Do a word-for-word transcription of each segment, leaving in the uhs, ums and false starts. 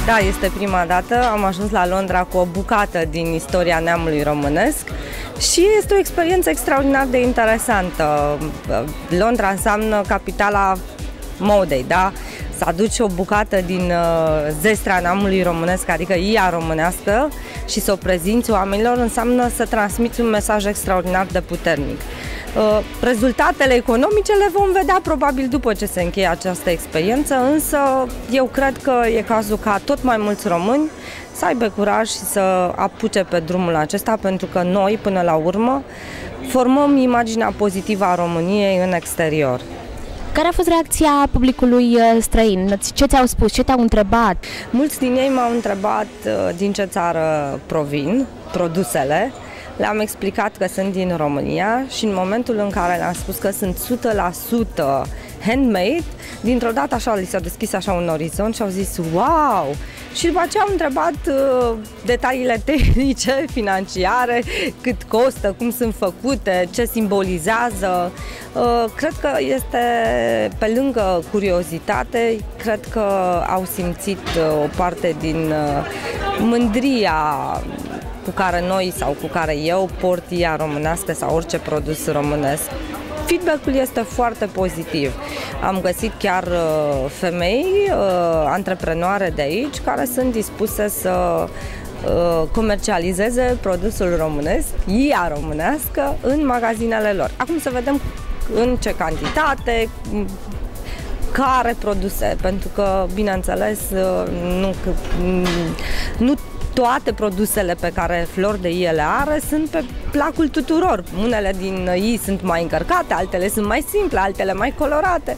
Da, este prima dată. Am ajuns la Londra cu o bucată din istoria neamului românesc și este o experiență extraordinar de interesantă. Londra înseamnă capitala modei, da? Să aduci o bucată din zestrea neamului românesc, adică ea românească, și să o prezinți oamenilor înseamnă să transmiți un mesaj extraordinar de puternic. Rezultatele economice le vom vedea probabil după ce se încheie această experiență, însă eu cred că e cazul ca tot mai mulți români să aibă curaj și să apuce pe drumul acesta, pentru că noi, până la urmă, formăm imaginea pozitivă a României în exterior. Care a fost reacția publicului străin? Ce ți-au spus? Ce te-au întrebat? Mulți din ei m-au întrebat din ce țară provin produsele. Le-am explicat că sunt din România și în momentul în care le-am spus că sunt o sută la sută handmade, dintr-o dată așa li s-a deschis așa un orizont și au zis wow! Și după aceea am întrebat uh, detaliile tehnice, financiare, cât costă, cum sunt făcute, ce simbolizează. Uh, cred că este, pe lângă curiozitate, cred că au simțit uh, o parte din uh, mândria cu care noi sau cu care eu port ea românească sau orice produs românesc. Feedback-ul este foarte pozitiv. Am găsit chiar uh, femei, uh, antreprenoare de aici, care sunt dispuse să uh, comercializeze produsul românesc, ea românească, în magazinele lor. Acum să vedem în ce cantitate, care produse, pentru că, bineînțeles, uh, nu, nu toate produsele pe care Flor de I le are sunt pe placul tuturor. Unele din ei sunt mai încărcate, altele sunt mai simple, altele mai colorate.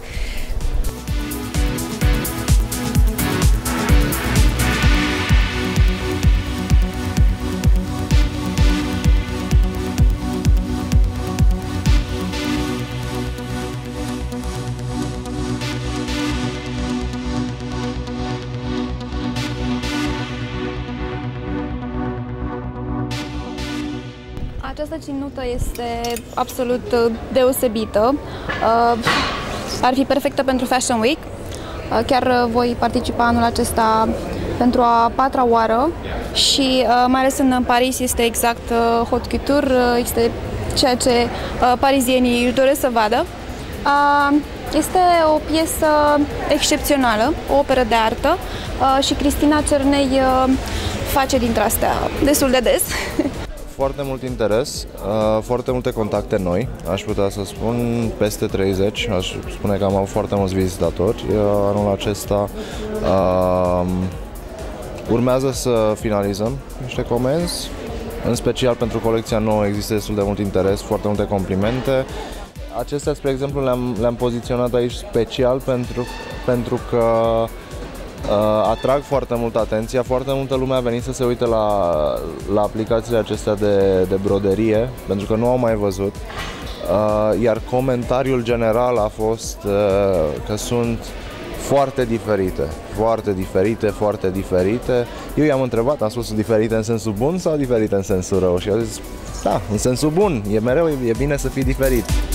Această ținută este absolut deosebită. Ar fi perfectă pentru Fashion Week. Chiar voi participa anul acesta pentru a patra oară și mai ales în Paris este exact haute couture, este ceea ce parizienii își doresc să vadă. Este o piesă excepțională, o operă de artă și Cristina Cernei face dintre astea destul de des. Foarte mult interes, foarte multe contacte noi, aș putea să spun, peste treizeci, aș spune că am avut foarte mulți vizitatori anul acesta. Urmează să finalizăm niște comenzi, în special pentru colecția nouă există destul de mult interes, foarte multe complimente. Acestea, spre exemplu, le-am, le-am poziționat aici special pentru, pentru că Uh, atrag foarte mult atenția, foarte multă lume a venit să se uite la, la aplicațiile acestea de, de broderie, pentru că nu au mai văzut, uh, iar comentariul general a fost uh, că sunt foarte diferite, foarte diferite, foarte diferite. Eu i-am întrebat, am spus diferite în sensul bun sau diferite în sensul rău și au zis, da, în sensul bun, e mereu, e bine să fii diferit.